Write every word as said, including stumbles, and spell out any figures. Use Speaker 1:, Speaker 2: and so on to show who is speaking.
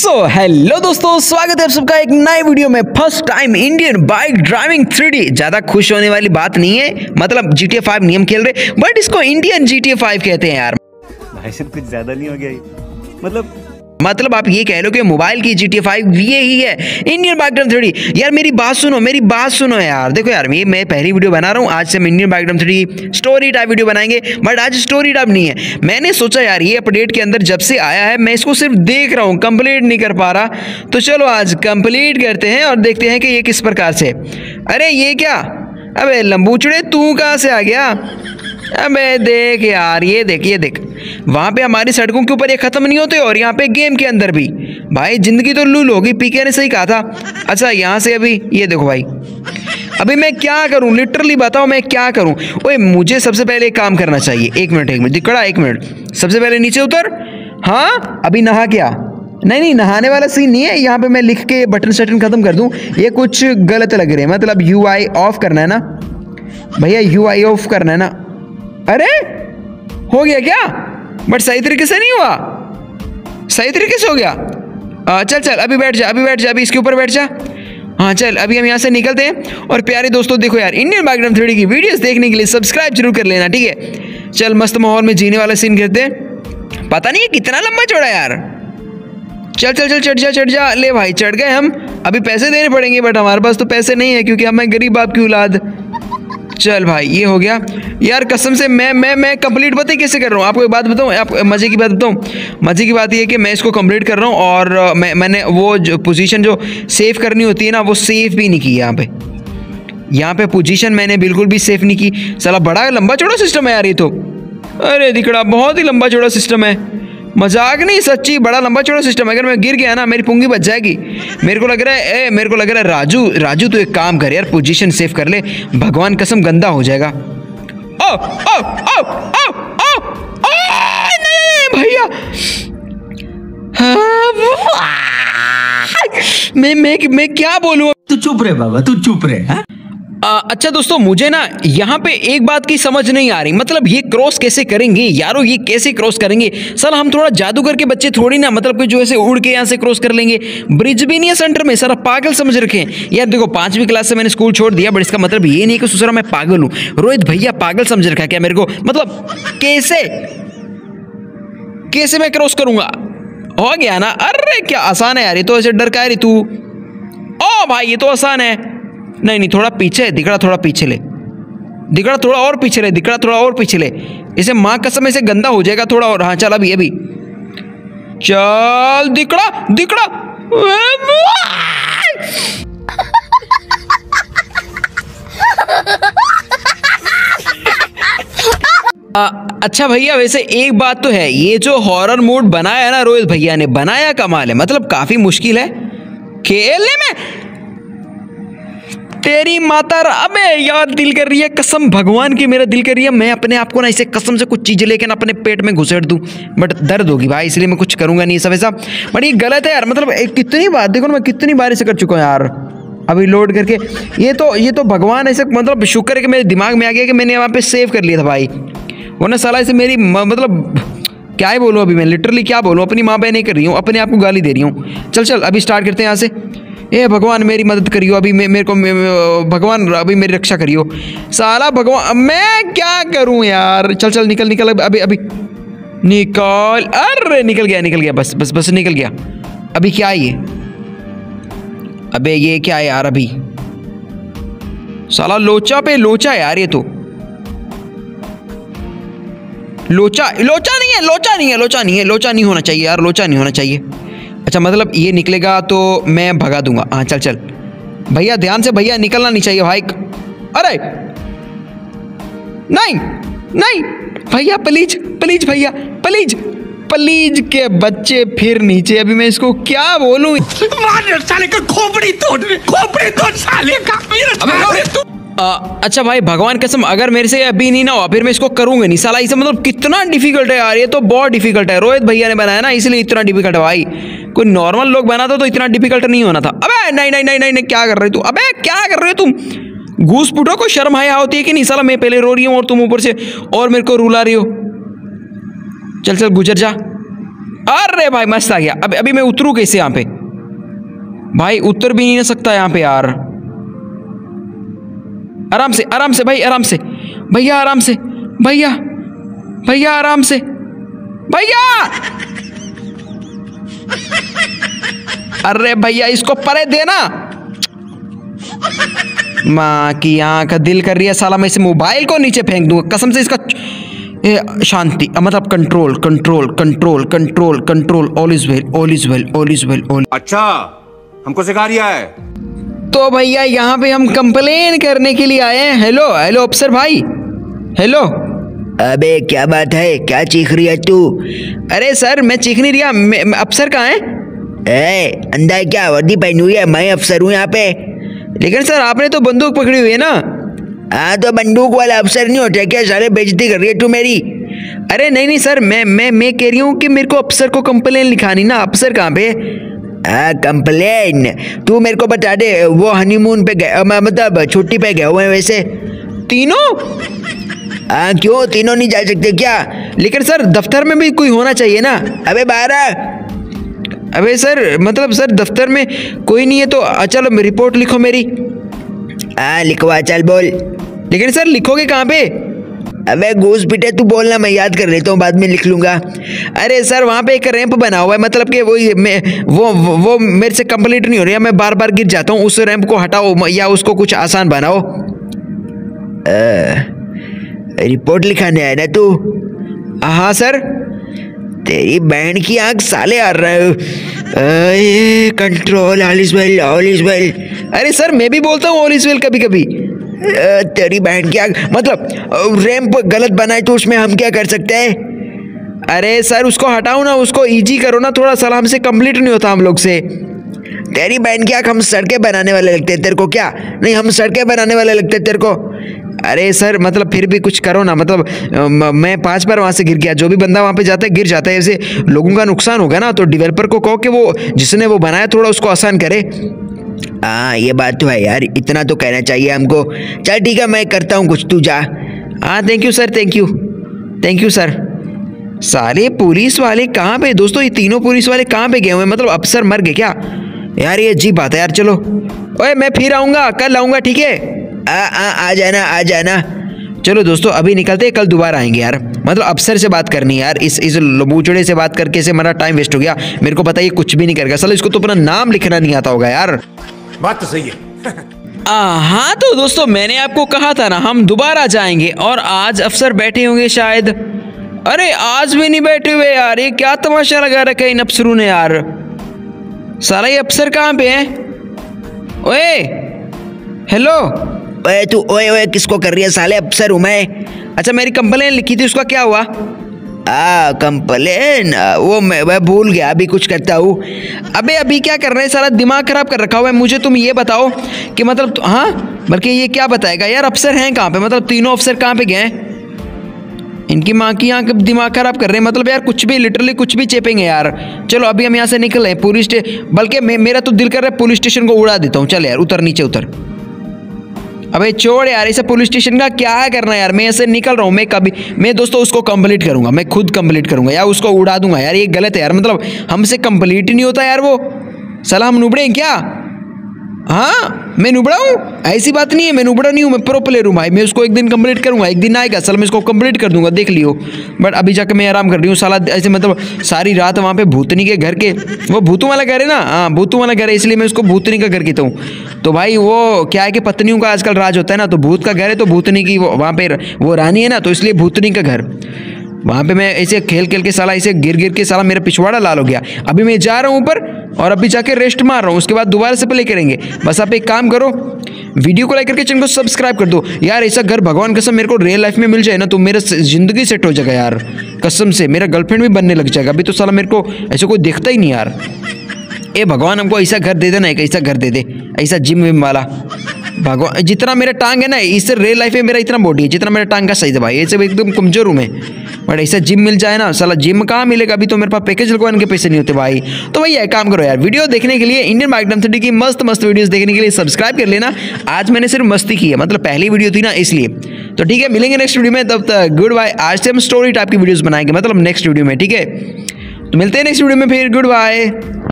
Speaker 1: So hello दोस्तों, स्वागत है आप सबका एक नए वीडियो में। First time Indian bike driving three D. ज्यादा खुश होने वाली बात नहीं है, मतलब जी टी ए फाइव नहीं हम खेल रहे, बट इसको Indian G T A five कहते हैं यार।
Speaker 2: भाई साहब कुछ ज्यादा नहीं हो गया ये? मतलब
Speaker 1: मतलब आप ये कह लो कि मोबाइल की जी टी ए फाइव ये ही है, Indian bike driving three D. यार मेरी बात सुनो, मेरी बात सुनो यार। देखो यार, ये मैं पहली वीडियो बना रहा हूँ, आज से हम Indian bike driving three D story type video बनाएंगे, बट आज स्टोरी टाइप नहीं है। मैंने सोचा यार ये अपडेट के अंदर जब से आया है, मैं इसको सिर्फ देख रहा हूँ, कंप्लीट नहीं कर पा रहा, तो चलो आज कंप्लीट करते हैं और देखते हैं कि ये किस प्रकार से। अरे ये क्या, अबे लंबूचड़े तू कहाँ से आ गया? अबे देख यार, ये देख ये देख, वहाँ पे हमारी सड़कों के ऊपर ये खत्म नहीं होते और यहाँ पे गेम के अंदर भी। भाई जिंदगी तो लूल होगी, पीके ने सही कहा था। अच्छा यहाँ से अभी ये देखो भाई, अभी मैं क्या करूँ, लिटरली बताओ मैं क्या करूँ। ओए मुझे सबसे पहले एक काम करना चाहिए। एक मिनट एक मिनट दिखड़ा, एक मिनट, सबसे पहले नीचे उतर। हाँ अभी नहा क्या? नहीं नहीं नहाने वाला सीन नहीं है। यहाँ पे मैं लिख के बटन शटन खत्म कर दूँ, ये कुछ गलत लग रहे हैं। मतलब यू आई ऑफ करना है ना भैया, यू आई ऑफ करना है ना। अरे हो गया क्या? बट सही तरीके से नहीं हुआ, सही तरीके से हो गया। आ, चल चल अभी बैठ जा, अभी बैठ जा, अभी इसके ऊपर बैठ जा। हाँ चल अभी हम यहाँ से निकलते हैं। और प्यारे दोस्तों देखो यार, Indian bike driving three D की वीडियोस देखने के लिए सब्सक्राइब जरूर कर लेना, ठीक है। चल मस्त माहौल में जीने वाला सीन करते हैं। पता नहीं है कितना लंबा चौड़ा यार। चल चल चल चढ़ जा चढ़ जा। ले भाई चढ़ गए हम। अभी पैसे देने पड़ेंगे, बट हमारे पास तो पैसे नहीं है क्योंकि हमें गरीब बाप की औलाद। चल भाई ये हो गया यार, कसम से मैं मैं मैं कंप्लीट पता है कैसे कर रहा हूँ। आपको एक बात बताऊँ, आप मज़े की बात बताऊँ। मज़े की बात ये है कि मैं इसको कंप्लीट कर रहा हूँ और मैं मैंने वो जो पोजीशन जो सेव करनी होती है ना, वो सेव भी नहीं की यहाँ पे। यहाँ पे पोजीशन मैंने बिल्कुल भी सेव नहीं की। साला बड़ा लंबा चौड़ा सिस्टम है यार ये तो। अरे दिखड़ा, बहुत ही लंबा चौड़ा सिस्टम है, मजाक नहीं, सच्ची बड़ा लंबा चौड़ा सिस्टम है। अगर मैं गिर गया ना मेरी पुंगी बच जाएगी। मेरे को लग रहा है ए, मेरे को लग रहा है राजू राजू तो एक काम कर यार, पोजीशन सेव कर ले, भगवान कसम गंदा हो जाएगा। ओ ओ ओ ओ ओ ओ नहीं भैया, मैं मैं मैं क्या बोलूं?
Speaker 3: तू चुप रहे बाबा, तू चुप रहे। हाँ?
Speaker 1: आ, अच्छा दोस्तों, मुझे ना यहाँ पे एक बात की समझ नहीं आ रही, मतलब ये क्रॉस कैसे करेंगे यारो, ये कैसे क्रॉस करेंगे? सर हम थोड़ा जादूगर के बच्चे थोड़ी ना, मतलब कि जो ऐसे उड़ के यहाँ से क्रॉस कर लेंगे। ब्रिज भी नहीं है सेंटर में, सर पागल समझ रखे हैं यार। देखो पांचवी क्लास से मैंने स्कूल छोड़ दिया, बट इसका मतलब ये नहीं कि सुसरा मैं पागल हूँ। रोहित भैया पागल समझ रखा है क्या मेरे को? मतलब कैसे कैसे मैं क्रॉस करूंगा? हो गया ना। अरे क्या आसान है यार, ये तो ऐसे डर का है तू। ओ भाई ये तो आसान है। नहीं नहीं थोड़ा पीछे है दिखड़ा, थोड़ा पीछे ले दिखड़ा, थोड़ा और पीछे ले दिखड़ा, थोड़ा और पीछे ले। इसे माँ कसम इसे गंदा हो जाएगा थोड़ा और। हाँ चल अभी अभी चल दिखड़ा दिखड़ा। आ, अच्छा भैया वैसे एक बात तो है, ये जो हॉरर मोड बनाया है ना रोहित भैया ने, बनाया कमाल है। मतलब काफी मुश्किल है खेलने में। तेरी माता, अबे यार दिल कर रही है कसम भगवान की, मेरा दिल कर रही है मैं अपने आप को ना इसे कसम से कुछ चीजें लेकर अपने पेट में घुसेड़ दूं, बट दर्द होगी भाई, इसलिए मैं कुछ करूंगा नहीं सब ऐसा। बट ये गलत है यार, मतलब कितनी बार देखो ना, मैं कितनी बार इसे कर चुका हूँ यार। अभी लोड करके ये तो ये तो भगवान ऐसे, मतलब शुक्र है कि मेरे दिमाग में आ गया कि मैंने वहाँ पे सेव कर लिया था भाई, वरना साला इसे मेरी मतलब क्या ही बोलूँ अभी मैं, लिटरली क्या बोलूँ, अपनी माँ बहन नहीं कर रही हूँ, अपने आप को गाली दे रही हूँ। चल चल अभी स्टार्ट करते हैं यहाँ से। ए भगवान मेरी मदद करियो अभी, मे, मेरे को मे, भगवान अभी मेरी रक्षा करियो। साला भगवान मैं क्या करूं यार। चल चल निकल निकल अभी अभी निकल। अरे निकल गया निकल गया, बस बस बस निकल गया। अभी क्या है ये? अबे ये क्या है यार? अभी साला लोचा पे लोचा यार, ये तो लोचा लोचा नहीं है, लोचा नहीं है, लोचा नहीं है, लोचा नहीं होना चाहिए यार, लोचा नहीं होना चाहिए। अच्छा मतलब ये निकलेगा तो मैं भगा दूंगा। हाँ चल चल भैया ध्यान से, भैया निकलना नहीं चाहिए भाई। अरे नहीं नहीं भैया प्लीज प्लीज भैया प्लीज प्लीज के बच्चे फिर नीचे। अभी मैं इसको क्या बोलूं?
Speaker 3: साले का खोपड़ी तोड़, खोपड़ी तोड़ साले का।
Speaker 1: आ, अच्छा भाई भगवान कसम, अगर मेरे से अभी नहीं ना हुआ फिर मैं इसको करूंगा नहीं साला। इसे मतलब कितना डिफिकल्ट है यार, ये तो बहुत डिफिकल्ट है। रोहित भैया ने बनाया ना इसलिए इतना डिफिकल्ट है भाई, कोई नॉर्मल लोग बनाता तो इतना डिफिकल्ट नहीं होना था। अबे नहीं नहीं नहीं नहीं, नहीं क्या कर रहे हो तू? अबे क्या कर रहे हो तुम? घूस पुटो को शर्म आया होती है कि नहीं? साला मैं पहले रो रही हूँ और तुम ऊपर से और मेरे को रुला रही हो। चल चल गुजर जा अरे भाई मस्त आ गया। अब अभी मैं उतरूँ कैसे यहाँ पे? भाई उतर भी नहीं ना सकता यहाँ पे यार। आराम से आराम से भाई, आराम से भैया, आराम से भैया, भैया आराम से भैया। अरे भैया इसको परे देना। माँ की आँख का दिल कर रही है साला मैं इसे मोबाइल को नीचे फेंक दूंगा कसम से। इसका ए, शांति मतलब control control control control control. All is well, all is well, all is well, all.
Speaker 3: अच्छा हमको सिखा रिया है।
Speaker 1: तो भैया यहाँ पे हम कंप्लेन करने के लिए आए हैं। हेलो हेलो अफसर भाई, हेलो।
Speaker 4: अबे क्या बात है, क्या चीख रही है तू?
Speaker 1: अरे सर मैं चीख नहीं रिया, मैं- मैं- अफसर कहाँ है?
Speaker 4: ए, अंधा है क्या? वर्दी पहनी हुई है, मैं अफसर हूँ यहाँ पे।
Speaker 1: लेकिन सर आपने तो बंदूक पकड़ी हुई है ना।
Speaker 4: हाँ तो बंदूक वाला अफसर नहीं होता क्या? सारे बेइज्जती कर रही है तू मेरी।
Speaker 1: अरे नहीं नहीं सर, मैं मैं मैं कह रही हूँ कि मेरे को अफसर को कंप्लेन लिखानी ना। अफसर कहाँ पे?
Speaker 4: हाँ कंप्लेन तू मेरे को बता दे। वो हनीमून पे गए, म- मतलब छुट्टी पे गए हुए हैं वैसे
Speaker 1: तीनों?
Speaker 4: हाँ क्यों, तीनों नहीं जा सकते क्या?
Speaker 1: लेकिन सर दफ्तर में भी कोई होना चाहिए ना।
Speaker 4: अबे बारह।
Speaker 1: अबे सर मतलब सर दफ्तर में कोई नहीं है तो अ, चलो रिपोर्ट लिखो मेरी।
Speaker 4: हाँ लिखवा, चल बोल।
Speaker 1: लेकिन सर लिखोगे कहाँ पे?
Speaker 4: अबे घूस पिटे तू बोलना, मैं याद कर लेता हूँ, बाद में लिख लूंगा।
Speaker 1: अरे सर वहाँ पे एक रैंप बना हुआ है, मतलब कि वो मैं वो वो, वो मेरे से कंप्लीट नहीं हो रही है, मैं बार बार गिर जाता हूँ। उस रैंप को हटाओ या उसको कुछ आसान बनाओ।
Speaker 4: रिपोर्ट लिखाने आया ना तू?
Speaker 1: हाँ सर।
Speaker 4: तेरी बहन की आंख साले आ रहा है। Control, all is well, all is well.
Speaker 1: अरे सर मैं भी बोलता हूँ ऑल इज वेल कभी कभी।
Speaker 4: तेरी बहन की आंख मतलब रैंप गलत बनाए तो उसमें हम क्या कर सकते हैं?
Speaker 1: अरे सर उसको हटाओ ना, उसको इजी करो ना थोड़ा सा, हमसे कंप्लीट नहीं होता हम लोग से।
Speaker 4: तेरी बहन की आंख हम सड़कें बनाने वाले लगते हैं तेरे को क्या? नहीं हम सड़कें बनाने वाले लगते हैं तेरे को?
Speaker 1: अरे सर मतलब फिर भी कुछ करो ना, मतलब अ, म- मैं पांच बार वहां से गिर गया। जो भी बंदा वहां पे जाता है गिर जाता है, ऐसे लोगों का नुकसान होगा ना। तो डेवलपर को कहो कि वो जिसने वो बनाया थोड़ा उसको आसान करे।
Speaker 4: हाँ ये बात तो है यार, इतना तो कहना चाहिए हमको। चल ठीक है मैं करता हूँ कुछ, तू जा।
Speaker 1: हाँ thank you sir, thank you thank you sir. सारे पुलिस वाले कहाँ पे दोस्तों? ये तीनों पुलिस वाले कहाँ पे गए हुए हैं? मतलब अफसर मर गए क्या यार? ये अजीब बात है यार। चलो ओए मैं फिर आऊँगा, कल आऊँगा ठीक है?
Speaker 4: आ आ आ जाना, आ जाना।
Speaker 1: चलो दोस्तों अभी निकलते हैं, कल दोबारा आएंगे यार। मतलब अफसर से बात करनी है यार। इस इस लबूचड़े से बात करके से मेरा टाइम वेस्ट हो गया। मेरे को पता है ये कुछ भी नहीं करेगा साला, इसको तो अपना नाम लिखना नहीं आता होगा यार।
Speaker 3: बात तो सही है।
Speaker 1: आ, हाँ तो दोस्तों मैंने आपको कहा था ना हम दोबारा जाएंगे, और आज अफसर बैठे होंगे शायद। अरे आज भी नहीं बैठे हुए यार, ये क्या तमाशा लगा रखा है इन अफसरों ने यार। साला ये अफसर कहाँ पे है? ओए हेलो।
Speaker 4: ओए तू ओए ओए किसको कर रही है साले? अफसर हूँ मैं।
Speaker 1: अच्छा मेरी कंप्लेन लिखी थी, उसका क्या हुआ?
Speaker 4: आ कंप्लेन वो मैं, मैं भूल गया, अभी कुछ करता हूँ।
Speaker 1: अबे अभी क्या कर रहे हैं? सारा दिमाग खराब कर रखा हुआ है। मुझे तुम ये बताओ कि मतलब हाँ, बल्कि ये क्या बताएगा यार अफसर हैं कहाँ पे? मतलब तीनों अफसर कहाँ पे गए हैं? इनकी माँ की यहाँ दिमाग खराब कर रहे हैं। मतलब यार कुछ भी, लिटरली कुछ भी चेपेंगे यार। चलो अभी हम यहाँ से निकल रहे हैं पुलिस स्टेशन, बल्कि मे, मेरा तो दिल कर रहा है पुलिस स्टेशन को उड़ा देता हूँ। चल यार उतर, नीचे उतर। अबे छोड़ यार, ऐसा पुलिस स्टेशन का क्या है करना यार। मैं ऐसे निकल रहा हूँ, मैं कभी मैं दोस्तों उसको कंप्लीट करूंगा, मैं खुद कंप्लीट करूंगा या उसको उड़ा दूंगा यार। ये गलत है यार, मतलब हमसे कंप्लीट ही नहीं होता यार वो। साला हम नुबड़े हैं क्या? हाँ मैं नुबड़ा हूँ? ऐसी बात नहीं है, मैं नुबड़ा नहीं हूँ, मैं प्रो प्लेयर हूँ भाई। मैं उसको एक दिन कंप्लीट करूंगा, एक दिन आएगा साला मैं इसको कंप्लीट कर दूंगा, देख लियो। बट अभी जाके मैं आराम कर रही हूँ साला। ऐसे मतलब सारी रात वहाँ पे भूतनी के घर के, वो भूतों वाला घर है ना, हाँ भूतों वाला घर है, इसलिए मैं उसको भूतनी का घर कहता हूँ। तो भाई वो क्या है कि पत्नियों का आजकल राज होता है ना, तो भूत का घर है तो भूतनी की वो वहाँ पे वो रानी है ना, तो इसलिए भूतनी का घर। वहाँ पे मैं ऐसे खेल खेल के साला ऐसे गिर गिर के साला मेरा पिछवाड़ा लाल हो गया। अभी मैं जा रहा हूँ ऊपर और अभी जाके रेस्ट मार रहा हूँ, उसके बाद दोबारा से प्ले करेंगे। बस आप एक काम करो, वीडियो को लाइक करके चैनल को सब्सक्राइब कर दो यार। ऐसा घर भगवान कसम मेरे को रियल लाइफ में मिल जाए ना तो मेरा जिंदगी सेट हो जाएगा यार, कसम से। मेरा गर्लफ्रेंड भी बनने लग जाएगा। अभी तो साला मेरे को ऐसा कोई देखता ही नहीं यार। ए भगवान हमको ऐसा घर दे देना, एक ऐसा घर दे दे, ऐसा जिम विम वाला। भगवान जितना मेरा टांग है ना, इससे रियल लाइफ में मेरा इतना बॉडी है जितना मेरा टांग का साइज है भाई, ऐसे एकदम कमजोर हूँ मैं। बट ऐसा जिम मिल जाए ना, साला जिम कहाँ मिलेगा? अभी तो मेरे पास पैकेज लगवाने के पैसे नहीं होते भाई। तो भैया एक काम करो यार, वीडियो देखने के लिए, इंडियन बाइक थर्टी की मस्त मस्त वीडियोस देखने के लिए सब्सक्राइब कर लेना। आज मैंने सिर्फ मस्ती की है, मतलब पहली वीडियो थी ना इसलिए। तो ठीक है, मिलेंगे नेक्स्ट वीडियो में, तब तक गुड बाय। आज से हम स्टोरी टाइप की वीडियोस बनाएंगे, मतलब नेक्स्ट वीडियो में, ठीक है। तो मिलते हैं नेक्स्ट वीडियो में फिर, गुड बाय।